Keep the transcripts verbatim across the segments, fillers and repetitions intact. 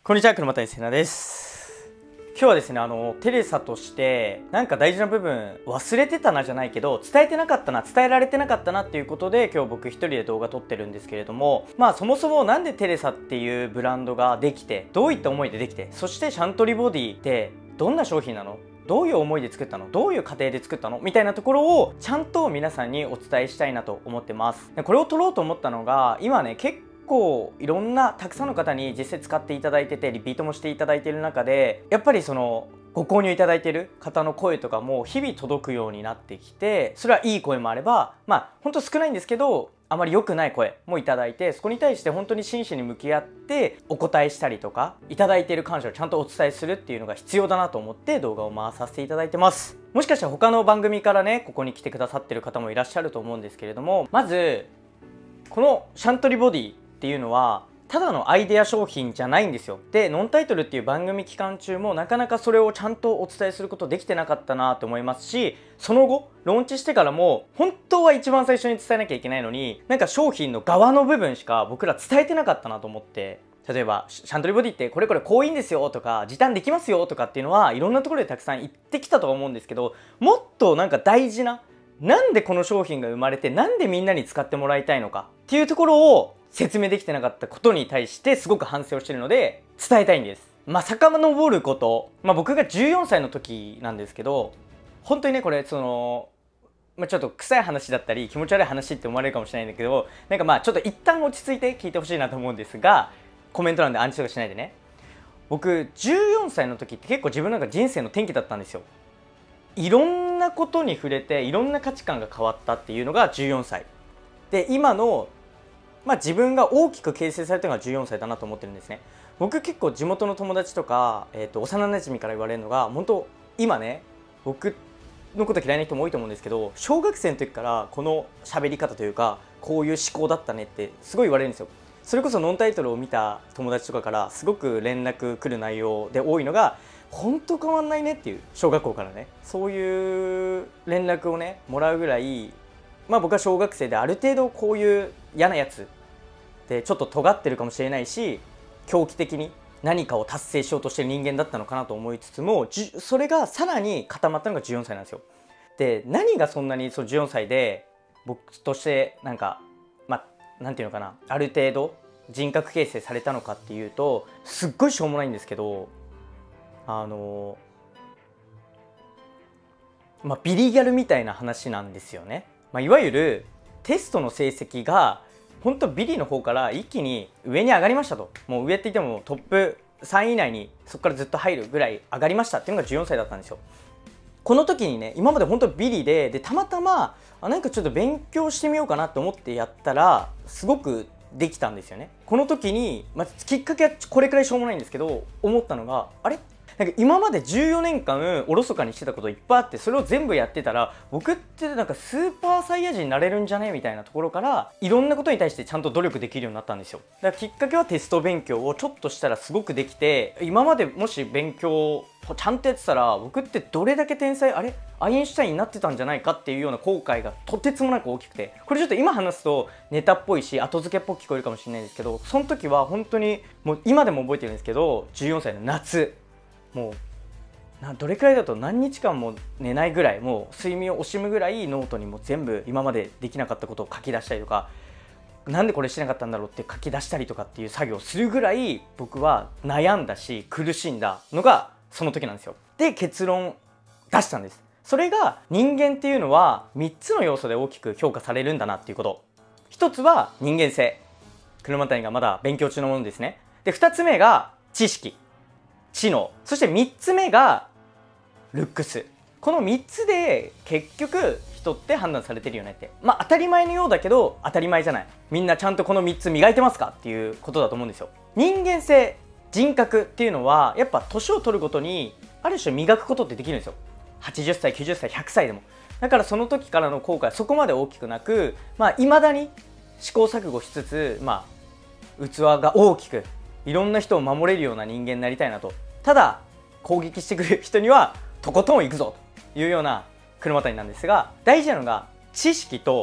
こんにちは、車谷せなです。今日はですね、あのテレサとしてなんか大事な部分忘れてたなじゃないけど、伝えてなかったな、伝えられてなかったなっていうことで、今日僕一人で動画撮ってるんですけれども、まあそもそもなんでテレサっていうブランドができて、どういった思いでできて、そしてシャントリーボディってどんな商品なの、どういう思いで作ったの、どういう過程で作ったのみたいなところをちゃんと皆さんにお伝えしたいなと思ってます。でこれを撮ろうと思ったのが、今ね結構結構いろんなたくさんの方に実際使っていただいてて、リピートもしていただいている中で、やっぱりそのご購入いただいている方の声とかも日々届くようになってきて、それはいい声もあれば、まあ本当少ないんですけど、あまり良くない声もいただいて、そこに対して本当に真摯に向き合ってお答えしたりとか、いただいている感謝をちゃんとお伝えするっていうのが必要だなと思って動画を回させていただいてます。もしかしたら他の番組からねここに来てくださってる方もいらっしゃると思うんですけれども、まずこのシャントリーボディっていうのはただのアイデア商品じゃないんですよ。でノンタイトルっていう番組期間中もなかなかそれをちゃんとお伝えすることできてなかったなと思いますし、その後ローンチしてからも本当は一番最初に伝えなきゃいけないのに、なんか商品の側の部分しか僕ら伝えてなかったなと思って、例えばシャントリーボディってこれこれこういいんですよとか、時短できますよとかっていうのはいろんなところでたくさん言ってきたとは思うんですけど、もっとなんか大事な、なんでこの商品が生まれて、なんでみんなに使ってもらいたいのかっていうところを説明できてなかったことに対してすごく反省をしているので伝えたいんです。まあ遡ること、まあ、僕がじゅうよんさいの時なんですけど、本当にねこれその、まあ、ちょっと臭い話だったり気持ち悪い話って思われるかもしれないんだけど、なんかまあちょっと一旦落ち着いて聞いてほしいなと思うんですが、コメント欄でアンチとかしないでね。僕じゅうよんさいの時って結構自分なんか人生の転機だったんですよ。いろんなことに触れていろんな価値観が変わったっていうのがじゅうよんさいで、今の、まあ、自分が大きく形成されたのがじゅうよんさいだなと思ってるんですね。僕結構地元の友達とか、えー、と幼なじみから言われるのが、本当今ね僕のこと嫌いな人も多いと思うんですけど、小学生の時からこの喋り方というかこういう思考だったねってすごい言われるんですよ。それこそノンタイトルを見た友達とかからすごく連絡来る内容で多いのが、本当変わんないねっていう、小学校からねそういう連絡をねもらうぐらい、まあ僕は小学生である程度こういう嫌なやつでちょっと尖ってるかもしれないし、狂気的に何かを達成しようとしてる人間だったのかなと思いつつも、それがさらに固まったのがじゅうよんさいなんですよ。で何がそんなにそのじゅうよんさいで僕としてなんかまあなんていうのかな、ある程度人格形成されたのかっていうと、すっごいしょうもないんですけど、あのまあビリギャルみたいな話なんですよね。まあ、いわゆるテストの成績が本当ビリの方から一気に上に上がりましたと、もう上って言ってもトップさんい以内にそこからずっと入るぐらい上がりましたっていうのがじゅうよんさいだったんですよ。この時にね、今まで本当ビリででたまたまあなんかちょっと勉強してみようかなと思ってやったらすごくできたんですよね。この時に、まあ、きっかけはこれくらいしょうもないんですけど、思ったのが、あれなんか今までじゅうよねんかんおろそかにしてたこといっぱいあって、それを全部やってたら僕ってなんかスーパーサイヤ人になれるんじゃねみたいなところから、いろんなことに対してちゃんと努力できるようになったんですよ。だからきっかけはテスト勉強をちょっとしたらすごくできて、今までもし勉強をちゃんとやってたら僕ってどれだけ天才、あれアインシュタインになってたんじゃないかっていうような後悔がとてつもなく大きくて、これちょっと今話すとネタっぽいし後付けっぽく聞こえるかもしれないんですけど、その時は本当にもう今でも覚えてるんですけど、じゅうよんさいの夏、もうなどれくらいだと何日間も寝ないぐらい、もう睡眠を惜しむぐらいノートにも全部今までできなかったことを書き出したりとか、なんでこれしてなかったんだろうって書き出したりとかっていう作業をするぐらい僕は悩んだし苦しんだのがその時なんですよ。で結論出したんです。それが人間っていうのはみっつの要素で大きく評価されるんだなっていうこと。ひとつは人間性、車谷がまだ勉強中のものですね。でふたつめが知識、知能、そしてみっつめがルックス。このみっつで結局人って判断されてるよねって、まあ当たり前のようだけど当たり前じゃない、みんなちゃんとこのみっつ磨いてますかっていうことだと思うんですよ。人間性、人格っていうのはやっぱ年を取るごとにある種磨くことってできるんですよ。はちじゅっさい、きゅうじゅっさい、ひゃくさいでも。だからその時からの後悔はそこまで大きくなく、まあ未だに試行錯誤しつつ、まあ器が大きくいろんな人を守れるような人間になりたいなと。ただ攻撃してくる人にはとことん行くぞというような車谷なんですが、大事なのが知識と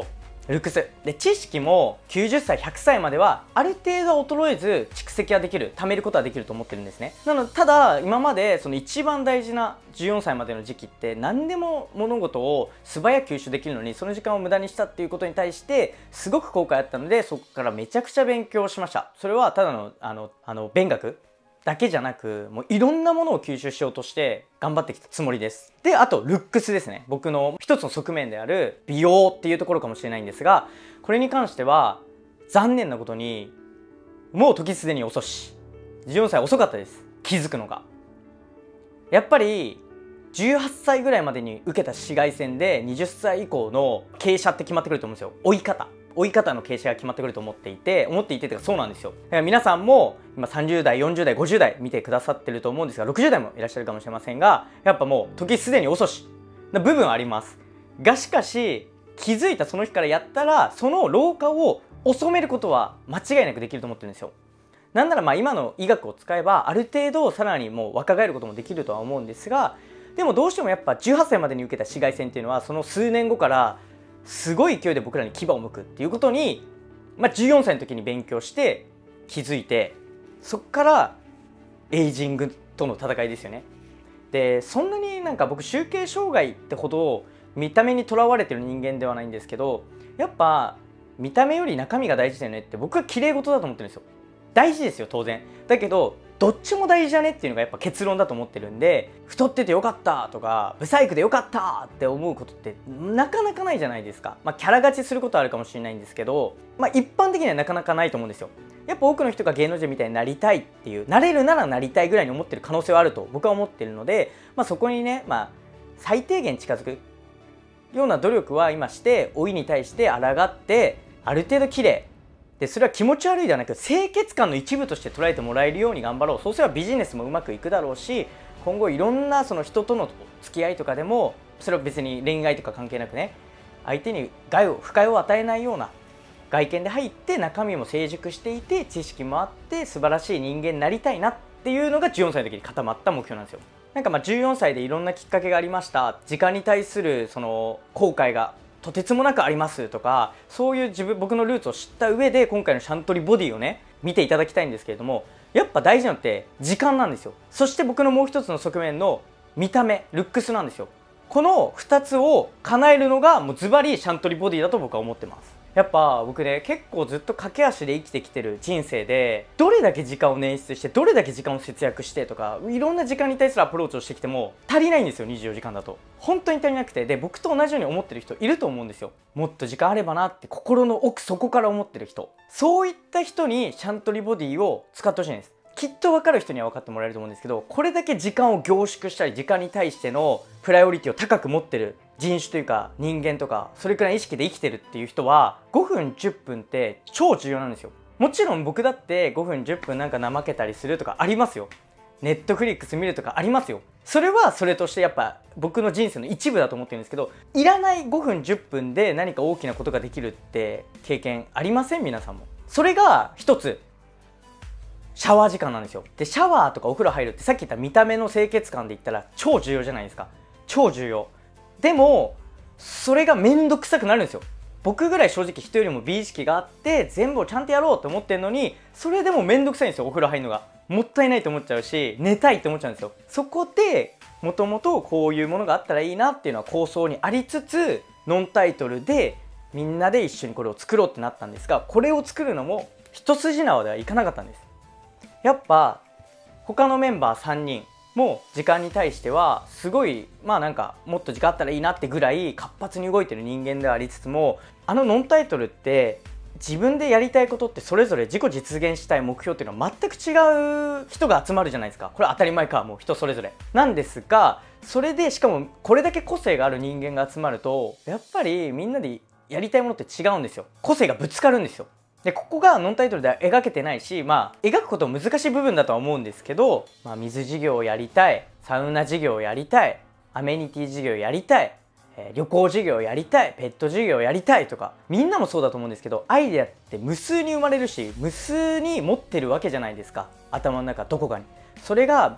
ルックスで、知識もきゅうじゅっさいひゃくさいまではある程度衰えず蓄積はできる、貯めることはできると思ってるんですね。なのでただ今までその一番大事なじゅうよんさいまでの時期って何でも物事を素早く吸収できるのにその時間を無駄にしたっていうことに対してすごく後悔あったので、そこからめちゃくちゃ勉強しました。それはただのあのあの勉学だけじゃなく、もういろんなものを吸収しようとして頑張ってきたつもりです。で、あとルックスですね。僕の一つの側面である美容っていうところかもしれないんですが、これに関しては残念なことにもう時すでに遅し、じゅうよんさい遅かったです、気づくのが。やっぱりじゅうはっさいぐらいまでに受けた紫外線ではたち以降の傾斜って決まってくると思うんですよ。追い方追い方の傾斜が決まってくると思っていて思っていてというかそうなんですよ。だから皆さんも今さんじゅうだいよんじゅうだいごじゅうだい見てくださってると思うんですが、ろくじゅうだいもいらっしゃるかもしれませんが、やっぱもう時すでに遅しな部分ありますが、しかし気づいたその日からやったらその老化を遅めることは間違いなくできると思ってるんですよ。なんならまあ今の医学を使えばある程度さらにもう若返ることもできるとは思うんですが、でもどうしてもやっぱじゅうはっさいまでに受けた紫外線っていうのはその数年後からすごい勢いで僕らに牙を向くっていうことに、まあ、じゅうよんさいの時に勉強して気づいて、そっからエイジングとの戦いですよね。でそんなになんか僕集計障害ってほど見た目にとらわれてる人間ではないんですけど、やっぱ見た目より中身が大事だよねって僕は綺麗事だと思ってるんですよ。大事ですよ当然だけど、どっちも大事じゃねっていうのがやっぱ結論だと思ってるんで、太っててよかったとかブサイクでよかったって思うことってなかなかないじゃないですか。まあキャラ勝ちすることはあるかもしれないんですけど、まあ一般的にはなかなかないと思うんですよ。やっぱ多くの人が芸能人みたいになりたいっていう、なれるならなりたいぐらいに思ってる可能性はあると僕は思ってるので、まあそこにね、まあ最低限近づくような努力は今して老いに対して抗ってある程度綺麗で、それは気持ち悪いではなく清潔感の一部として捉えてもらえるように頑張ろう。そうすればビジネスもうまくいくだろうし、今後いろんなその人との付き合いとかでもそれは別に恋愛とか関係なくね、相手に害を不快を与えないような外見で入って中身も成熟していて知識もあって素晴らしい人間になりたいなっていうのがじゅうよんさいの時に固まった目標なんですよ。なんかまあじゅうよんさいでいろんなきっかけがありました、時間に対するその後悔がとてつもなくありますとか、そういう自分僕のルーツを知った上で今回のシャントリーボディをね見ていただきたいんですけれども、やっぱ大事なのって時間なんですよ。そして僕のもう一つの側面の見た目ルックスなんですよ。このふたつを叶えるのがもうズバリシャントリーボディだと僕は思ってます。やっぱ僕ね結構ずっと駆け足で生きてきてる人生で、どれだけ時間を捻出してどれだけ時間を節約してとかいろんな時間に対するアプローチをしてきても足りないんですよ。にじゅうよじかんだと本当に足りなくて、で僕と同じように思ってる人いると思うんですよ。もっと時間あればなって心の奥底から思ってる人、そういった人にシャントリーボディを使ってほしいんです。きっと分かる人には分かってもらえると思うんですけど、これだけ時間を凝縮したり時間に対してのプライオリティを高く持ってる人種というか人間とかそれくらい意識で生きてるっていう人はごふんじゅっぷんって超重要なんですよ。もちろん僕だってごふんじゅっぷんなんか怠けたりするとかありますよ。ネットフリックス見るとかありますよ。それはそれとしてやっぱ僕の人生の一部だと思ってるんですけど、いらないごふんじゅっぷんで何か大きなことができるって経験ありません？皆さんも。それが一つシャワー時間なんですよ。でシャワーとかお風呂入るってさっき言った見た目の清潔感で言ったら超重要じゃないですか。超重要。でもそれがめんどくさくなるんですよ。僕ぐらい正直人よりも美意識があって全部をちゃんとやろうと思ってるのに、それでもめんどくさいんですよ。お風呂入るのがもったいないと思っちゃうし、寝たいって思っちゃうんですよ。そこでもともとこういうものがあったらいいなっていうのは構想にありつつ、ノンタイトルでみんなで一緒にこれを作ろうってなったんですが、これを作るのも一筋縄ではいかなかったんです。やっぱ他のメンバーさんにんも時間に対してはすごいまあなんかもっと時間あったらいいなってぐらい活発に動いてる人間ではありつつも、あのノンタイトルって自分でやりたいことってそれぞれ自己実現したい目標っていうのは全く違う人が集まるじゃないですか。これ当たり前か、もう人それぞれなんですが、それでしかもこれだけ個性がある人間が集まるとやっぱりみんなでやりたいものって違うんですよ。個性がぶつかるんですよ。でここがノンタイトルでは描けてないし、まあ描くことも難しい部分だとは思うんですけど、まあ、水事業をやりたい、サウナ事業をやりたい、アメニティ事業をやりたい、えー、旅行事業をやりたい、ペット事業をやりたいとか、みんなもそうだと思うんですけど、アイデアって無数に生まれるし無数に持ってるわけじゃないですか、頭の中どこかに。それが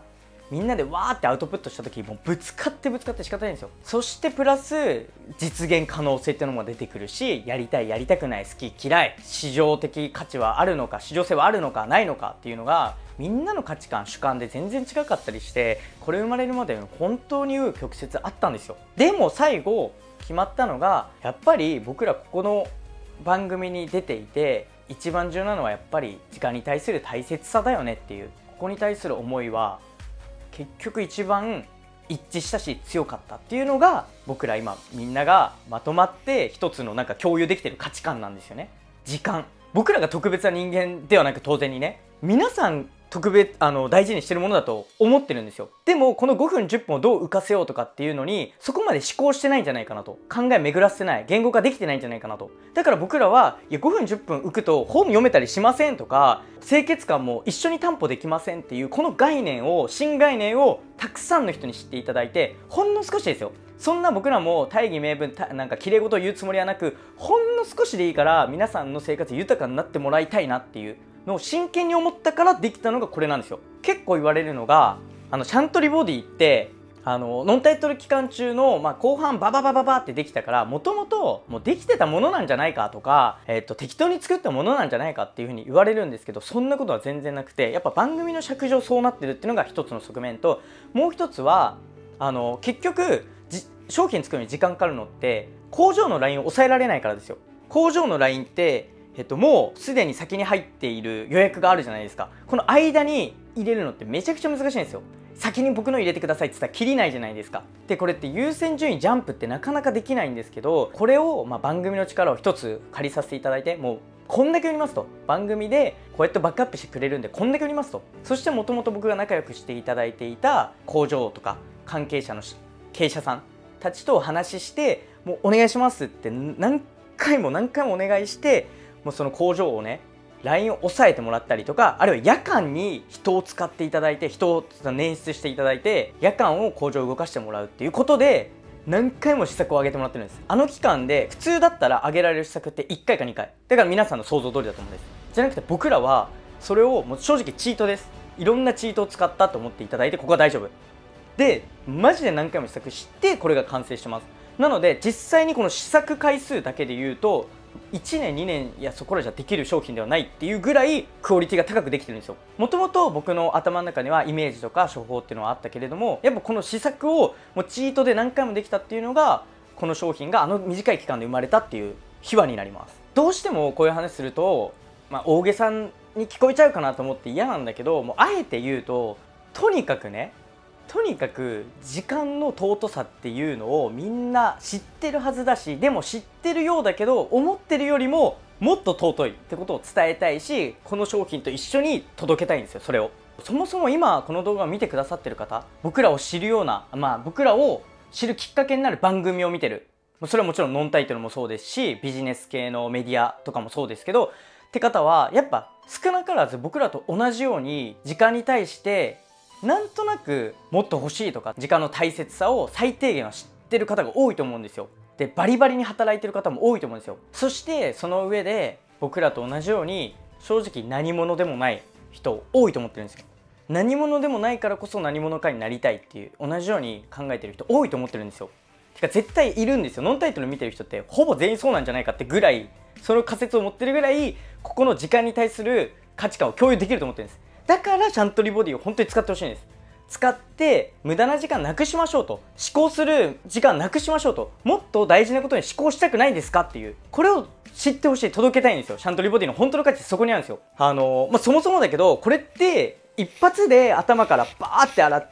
みんなでわーってアウトプットした時もうぶつかってぶつかって仕方ないんですよ。そしてプラス実現可能性っていうのも出てくるし、やりたいやりたくない好き嫌い市場的価値はあるのか市場性はあるのかないのかっていうのがみんなの価値観主観で全然違かったりして、これ生まれるまで本当に紆余曲折あったんですよ。でも最後決まったのが、やっぱり僕らここの番組に出ていて一番重要なのはやっぱり時間に対する大切さだよねっていう、ここに対する思いは結局一番一致したし強かったっていうのが、僕ら今みんながまとまって一つのなんか共有できてる価値観なんですよね。時間、僕らが特別な人間ではなく、当然にね皆さん特別あの大事にしてるものだと思ってるんですよ。でもこのごふんじゅっぷんをどう浮かせようとかっていうのにそこまで思考してないんじゃないかなと、考え巡らせてない、言語化できてないんじゃないかなと。だから僕らはいやごふんじゅっぷん浮くと本読めたりしませんとか、清潔感も一緒に担保できませんっていうこの概念を新概念をたくさんの人に知っていただいて、ほんの少しですよ、そんな僕らも大義名分なんか綺麗事を言うつもりはなく、ほんの少しでいいから皆さんの生活豊かになってもらいたいなっていうのを真剣に思ったからできたのがこれなんですよ。結構言われるのが、あのシャントリーボディってあのノンタイトル期間中の、まあ、後半バババババってできたから、もともともうできてたものなんじゃないかとか、えっと、適当に作ったものなんじゃないかっていうふうに言われるんですけど、そんなことは全然なくて、やっぱ番組の尺上そうなってるっていうのが一つの側面と、もう一つはあの結局商品作るのに時間かかるのって工場のラインを抑えられないからですよ。工場のラインってえっと、もうすでに先に入っている予約があるじゃないですか。この間に入れるのってめちゃくちゃ難しいんですよ。先に僕の入れてくださいって言ったら切りないじゃないですか。でこれって優先順位ジャンプってなかなかできないんですけど、これを、まあ、番組の力を一つ借りさせていただいて、もうこんだけ売りますと、番組でこうやってバックアップしてくれるんでこんだけ売りますと、そしてもともと僕が仲良くしていただいていた工場とか関係者の経営者さんたちとお話しして、もうお願いしますって何回も何回もお願いして、もうその工場をね ライン を抑えてもらったりとか、あるいは夜間に人を使っていただいて、人を捻出していただいて夜間を工場を動かしてもらうっていうことで何回も施策を上げてもらってるんです。あの期間で普通だったら上げられる施策っていっかいかにかいだから、皆さんの想像通りだと思うんです。じゃなくて僕らはそれをもう正直チートです、いろんなチートを使ったと思っていただいて、ここは大丈夫で、マジで何回も試作してこれが完成してます。なので実際にこの試作回数だけで言うといちねんにねんいやそこらじゃできる商品ではないっていうぐらいクオリティが高くできてるんですよ。もともと僕の頭の中にはイメージとか処方っていうのはあったけれども、やっぱこの試作をもうチートで何回もできたっていうのが、この商品があの短い期間で生まれたっていう秘話になります。どうしてもこういう話すると、まあ、大げさに聞こえちゃうかなと思って嫌なんだけど、もうあえて言うと、とにかくねとにかく時間の尊さっていうのをみんな知ってるはずだし、でも知ってるようだけど思ってるよりももっと尊いってことを伝えたいし、この商品と一緒に届けたいんですよ。それをそもそも今この動画を見てくださってる方、僕らを知るような、まあ僕らを知るきっかけになる番組を見てる、それはもちろんノンタイトルもそうですし、ビジネス系のメディアとかもそうですけどって方は、やっぱ少なからず僕らと同じように時間に対してなんとなくもっと欲しいとか、時間の大切さを最低限は知ってる方が多いと思うんですよ。でバリバリに働いてる方も多いと思うんですよ。そしてその上で僕らと同じように正直何者でもない人多いと思ってるんですよ。何者でもないからこそ何者かになりたいっていう、同じように考えてる人多いと思ってるんですよ。てか絶対いるんですよ。ノンタイトル見てる人ってほぼ全員そうなんじゃないかってぐらい、その仮説を持ってるぐらい、ここの時間に対する価値観を共有できると思ってるんです。だからシャントリーボディを本当に使ってほしいんです。使って無駄な時間なくしましょうと、思考する時間なくしましょうと、もっと大事なことに思考したくないですかっていう、これを知ってほしい、届けたいんですよ。シャントリーボディの本当の価値ってそこにあるんですよ。あのー、まあ、そもそもだけどこれって一発で頭からバーって洗って、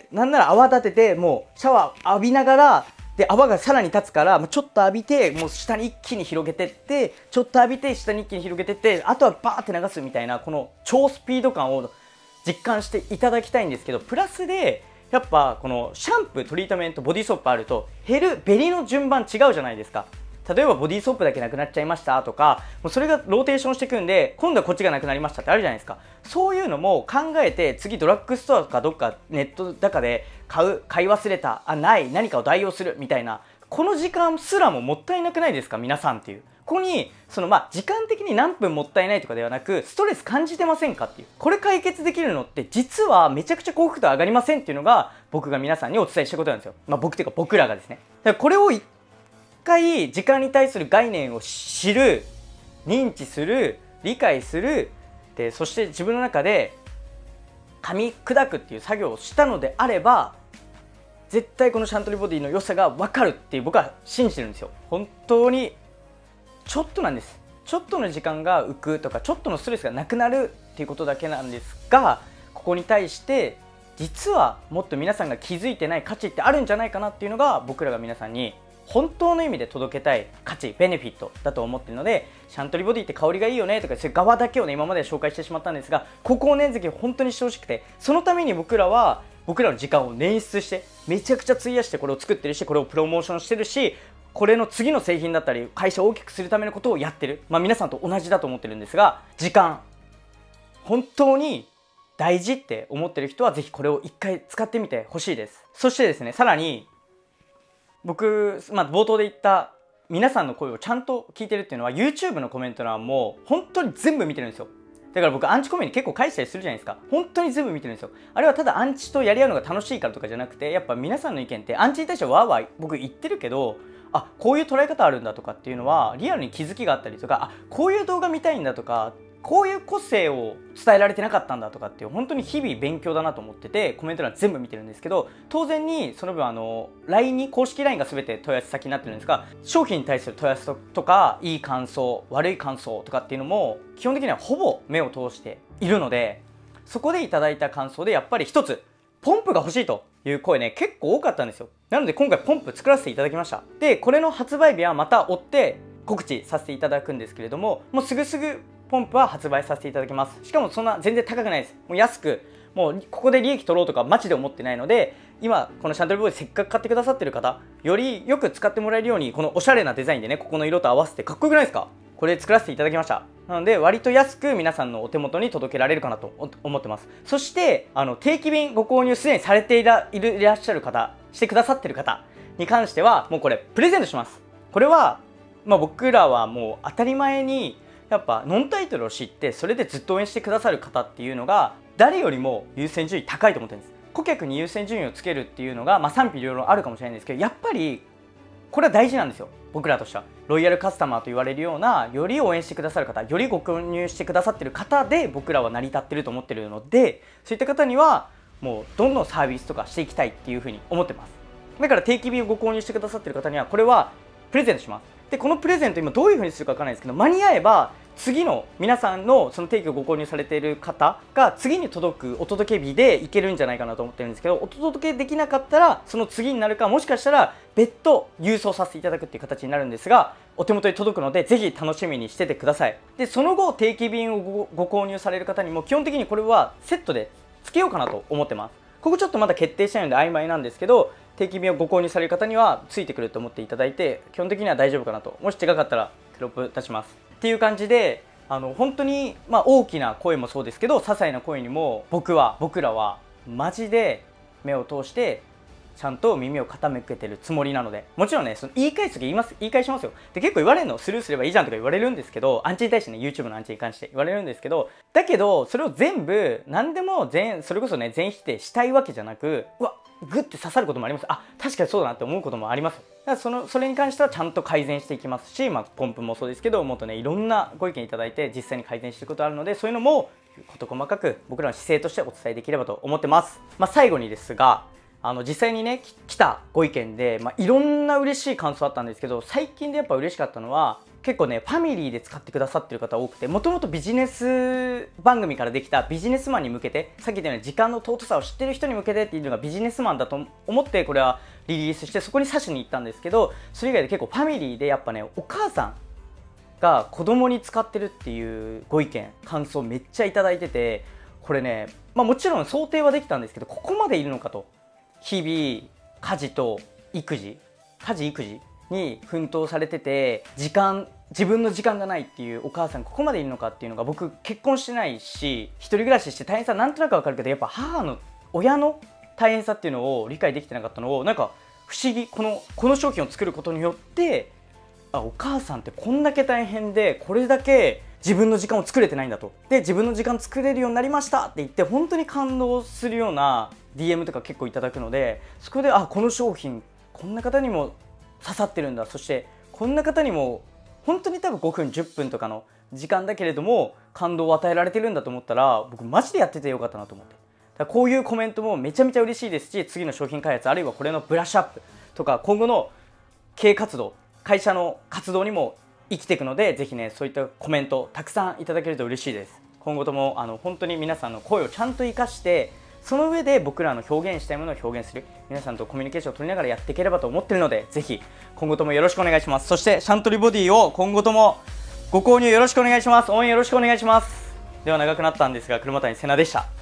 なんなら泡立ててもうシャワー浴びながら、で泡がさらに立つからちょっと浴びてもう下に一気に広げてって、ちょっと浴びて下に一気に広げてって、あとはバーって流すみたいな、この超スピード感を実感していただきたいんですけど、プラスでやっぱこのシャンプー、トリートメント、ボディーソープあると減るベリの順番違うじゃないですか。例えばボディーソープだけなくなっちゃいましたとか、もうそれがローテーションしていくんで今度はこっちがなくなりましたってあるじゃないですか。そういうのも考えて、次ドラッグストアかどっかネットだかで買う、買い忘れた、あない、何かを代用するみたいな、この時間すらももったいなくないですか皆さんっていう、 こにそのまあ時間的に何分もったいないとかではなく、ストレス感じてませんかっていう、これ解決できるのって実はめちゃくちゃ幸福度上がりませんっていうのが僕が皆さんにお伝えしたことなんですよ。まあ僕っていうか僕らがですね。だからこれを一回時間に対する概念を知る、認知する、理解する、でそして自分の中で噛み砕くっていう作業をしたのであれば、絶対このシャントリーボディの良さが分かるっていう僕は信じてるんですよ。本当にちょっとなんです。ちょっとの時間が浮くとか、ちょっとのストレスがなくなるっていうことだけなんですが、ここに対して実はもっと皆さんが気づいてない価値ってあるんじゃないかなっていうのが、僕らが皆さんに本当の意味で届けたい価値、ベネフィットだと思っているので、シャントリーボディって香りがいいよねとか、そういう側だけをね今まで紹介してしまったんですが、ここをねぜひ本当にしてほしくて、そのために僕らは僕らの時間を捻出してめちゃくちゃ費やしてこれを作ってるし、これをプロモーションしてるし、これの次の製品だったり会社を大きくするためのことをやってる、まあ皆さんと同じだと思ってるんですが、時間本当に大事って思ってる人はぜひこれを一回使ってみてほしいです。そしてですね、さらに僕、まあ、冒頭で言った皆さんの声をちゃんと聞いてるっていうのは YouTube のコメント欄も本当に全部見てるんですよ。だから僕アンチコメに結構返したりするじゃないですか。本当に全部見てるんですよ。あれはただアンチとやり合うのが楽しいからとかじゃなくて、やっぱ皆さんの意見ってアンチに対してはわーわー僕言ってるけど、あ、こういう捉え方あるんだとかっていうのはリアルに気づきがあったりとか、あ、こういう動画見たいんだとか、こういう個性を伝えられてなかったんだとかっていう、本当に日々勉強だなと思ってて、コメント欄全部見てるんですけど、当然にその分あの ライン に公式 ライン が全て問い合わせ先になってるんですが、商品に対する問い合わせとか、いい感想悪い感想とかっていうのも基本的にはほぼ目を通しているので、そこでいただいた感想でやっぱり一つポンプが欲しいという声ね結構多かったんですよ。なので今回ポンプ作らせていただきました。でこれの発売日はまた追って告知させていただくんですけれども、もうすぐすぐポンプは発売させていただきます。しかもそんな全然高くないです。もう安く、もうここで利益取ろうとかマジで思ってないので、今このシャントリーボーイせっかく買ってくださってる方、よりよく使ってもらえるようにこのおしゃれなデザインでね、ここの色と合わせてかっこよくないですか。これ作らせていただきました。なので割と安く皆さんのお手元に届けられるかなと思ってます。そしてあの定期便ご購入すでにされていらいるいらっしゃる方、してくださってる方に関してはもうこれプレゼントします。これはまあ僕らはもう当たり前にやっぱノンタイトルを知ってそれでずっと応援してくださる方っていうのが誰よりも優先順位高いと思ってるんです。顧客に優先順位をつけるっていうのが、まあ、賛否両論あるかもしれないんですけど、やっぱりこれは大事なんですよ。僕らとしてはロイヤルカスタマーと言われるような、より応援してくださる方、よりご購入してくださってる方で僕らは成り立ってると思ってるので、そういった方にはもうどんどんサービスとかしていきたいっていうふうに思ってます。だから定期便をご購入してくださってる方にはこれはプレゼントします。でこのプレゼント今どういう風にするかわからないですけど、間に合えば次の皆さんのその定期をご購入されている方が次に届くお届け日でいけるんじゃないかなと思ってるんですけど、お届けできなかったらその次になるか、もしかしたら別途郵送させていただくっていう形になるんですが、お手元に届くのでぜひ楽しみにしててください。でその後定期便を ご, ご購入される方にも基本的にこれはセットでつけようかなと思ってます。ここちょっとまだ決定してないので曖昧なんですけど、定期便をご購入される方にはついてくると思っていただいて、基本的には大丈夫かなと。もし違かったらテロップ出しますっていう感じで、あの本当に、まあ、大きな声もそうですけど、些細な声にも僕は僕らはマジで目を通してちゃんと耳を傾けてるつもりなので、もちろんねその言い返す時言います言い返しますよ。で結構言われるのスルーすればいいじゃんとか言われるんですけど、アンチに対してね YouTube のアンチに関して言われるんですけど、だけどそれを全部何でも全それこそね全否定したいわけじゃなく、うわグッて刺さることもあります。あ、確かにそうだなって思うこともあります。だからそのそれに関してはちゃんと改善していきますし、まあ、ポンプもそうですけど、もっとねいろんなご意見いただいて実際に改善していくことあるので、そういうのも事細かく僕らの姿勢としてお伝えできればと思ってます。まあ、最後にですが、あの実際にね来たご意見で、まあ、いろんな嬉しい感想あったんですけど、最近でやっぱ嬉しかったのは結構ねファミリーで使ってくださってる方多くて、もともとビジネス番組からできたビジネスマンに向けて、さっき言ったように時間の尊さを知ってる人に向けてっていうのがビジネスマンだと思ってこれはリリースして、そこに刺しに行ったんですけど、それ以外で結構ファミリーでやっぱねお母さんが子供に使ってるっていうご意見感想めっちゃいただいてて、これね、まあ、もちろん想定はできたんですけど、ここまでいるのかと。日々家事と育児家事育児に奮闘されてて、時間自分の時間がないっていうお母さんここまでいるのかっていうのが、僕結婚してないし一人暮らしして大変さなんとなくわかるけど、やっぱ母の親の大変さっていうのを理解できてなかったのを、なんか不思議、このこの商品を作ることによってあ、お母さんってこんだけ大変でこれだけ自分の時間を作れてないんだと、で自分の時間作れるようになりましたって言って本当に感動するような ディーエム とか結構いただくので、そこであ、この商品こんな方にも刺さってるんだ、そしてこんな方にも本当に多分ごふんじゅっぷんとかの時間だけれども感動を与えられてるんだと思ったら、僕マジでやっててよかったなと思って、だからこういうコメントもめちゃめちゃ嬉しいですし、次の商品開発あるいはこれのブラッシュアップとか今後の経営活動、会社の活動にも生きていくので、ぜひねそういったコメントたくさんいただけると嬉しいです。今後ともあの本当に皆さんの声をちゃんと生かして、その上で僕らの表現したいものを表現する、皆さんとコミュニケーションを取りながらやっていければと思っているので、ぜひ今後ともよろしくお願いします。そしてシャントリーボディを今後ともご購入よろしくお願いします。応援よろしくお願いします。では長くなったんですが、車谷瀬名でした。